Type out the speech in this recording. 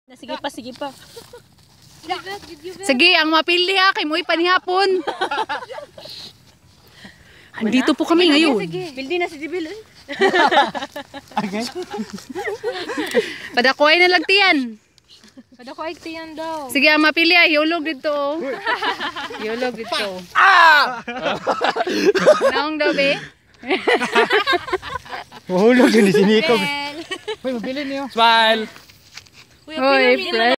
Sige pa, sige pa. Sige, ang mapili ha, kay Moy panihapon. Andito po kami ngayon. Pildi na si Jibil. Padakuhay na lagtiyan. Padakuhay tiyan daw. Sige, ang mapili ha, hiulog dito. Hiulog dito. Naong daw, be? Mahulog yun, isinikog. Uy, mabili niyo. Smile! Hoy, friend.